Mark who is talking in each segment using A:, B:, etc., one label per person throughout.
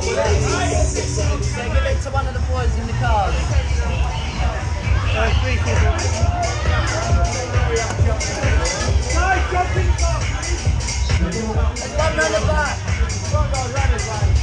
A: give it to one of the boys in the cars.
B: Three people.
A: There's one round the back. Front guard runners, right?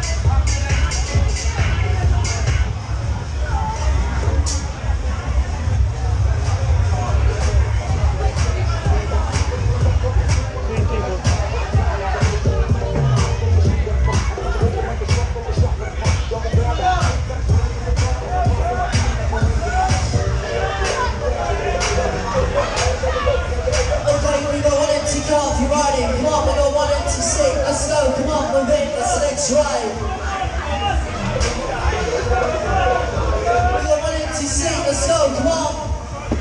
C: Let's go, come on, move in, it's the next ride. We got 1 empty seat, let's go, come on.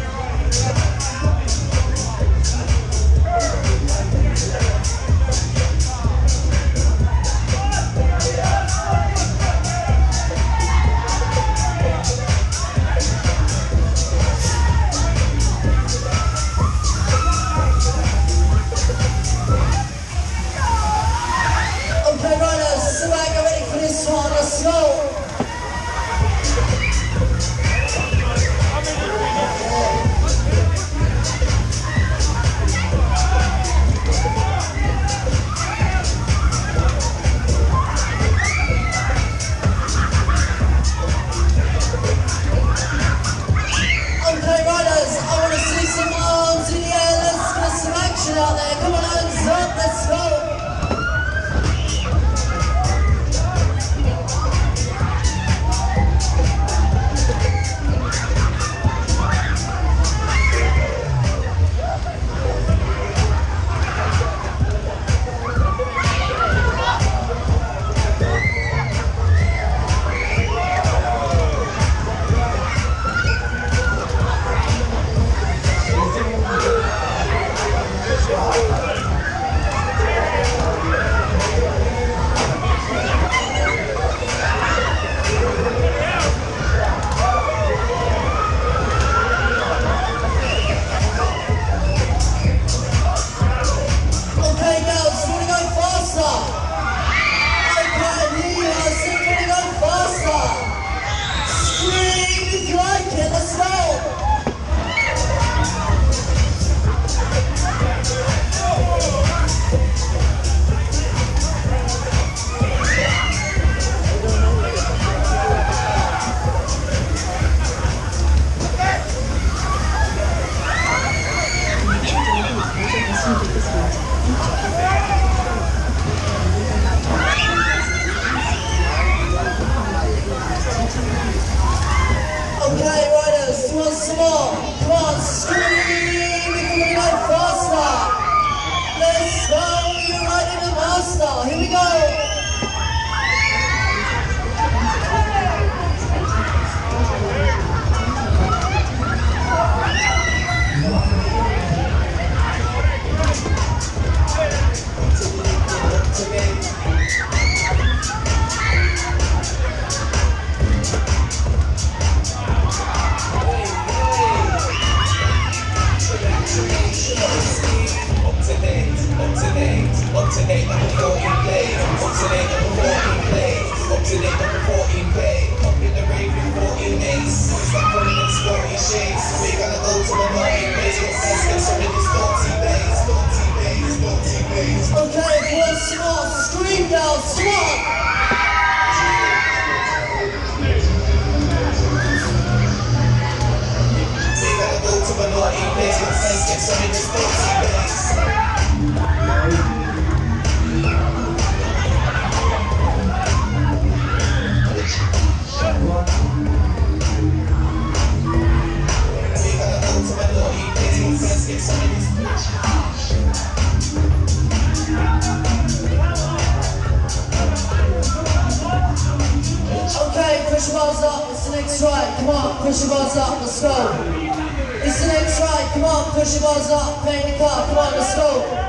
C: Let's go! Okay, riders, I want to see some arms in the air. Let's get some action out there. Come on, hands up, let's go! Push your bars up, it's the next ride, come on, push your bars up, let's go. It's the next ride, come on, push your bars up, play in the car, come on, let's go.